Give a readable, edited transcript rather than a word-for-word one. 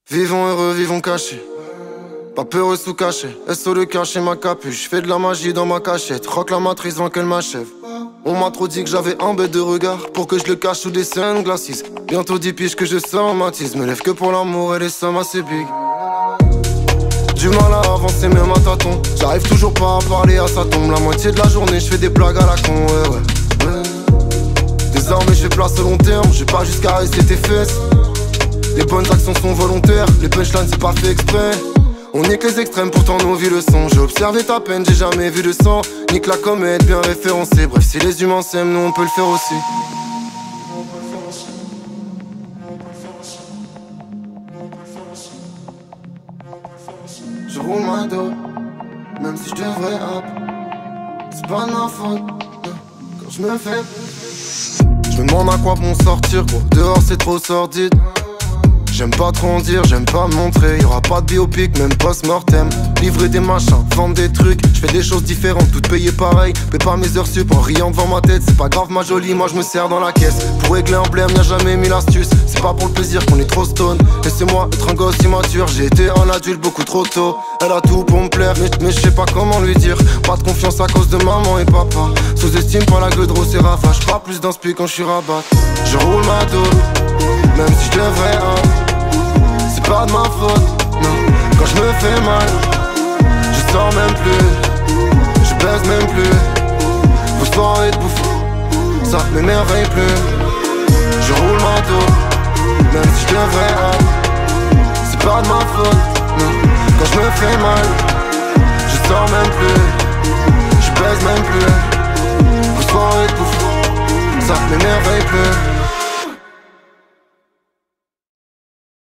Vivons heureux, vivons cachés. Pas peureux sous cachet. SO le caché ma capuche. Fais de la magie dans ma cachette. Rock la matrice avant qu'elle m'achève. On m'a trop dit que j'avais un bête de regard pour que je le cache sous des sunglasses. Bientôt 10 piges que je somatise. Me lève que pour l'amour et les sommes assez big. Du mal à avancer même à tâtons. J'arrive toujours pas à parler à sa tombe. La moitié de la journée je fais des blagues à la con, ouais. Désormais je fais place au long terme. J'ai pas jusqu'à rester tes fesses. Les bonnes actions sont volontaires. Les punchlines c'est pas fait exprès. On nique les extrêmes, pourtant nos vies le sont. J'ai observé ta peine, j'ai jamais vu de sang. Nique la comète, bien référencée. Bref, si les humains s'aiment, nous on peut le faire aussi. Je roule ma dos, même si je devrais hop. C'est pas de ma faute, quand je me fais. Je me demande à quoi bon sortir, gros. Dehors c'est trop sordide. J'aime pas trop en dire, j'aime pas me montrer. Y'aura pas de biopic, même post-mortem. Livrer des machins, vendre des trucs. J'fais des choses différentes, toutes payées pareil. Paie pas mes heures sup en riant devant ma tête. C'est pas grave ma jolie, moi je me sers dans la caisse. Pour régler un blême, y'a jamais mis l'astuce. C'est pas pour le plaisir qu'on est trop stone. Laissez-moi être un gosse immature. J'ai été un adulte beaucoup trop tôt. Elle a tout pour me plaire, mais je sais pas comment lui dire. Pas de confiance à cause de maman et papa. Sous-estime pas la gueule de Rose et Ravage. Pas plus d'inspi quand je suis rabat. Je roule ma dos, même si je devrais c'est pas de ma faute, non. Quand je me fais mal, je sors même plus. Je baise même plus. Vos soirées de bouffe, ça m'émerveille plus. Je roule ma dos, même si je devrais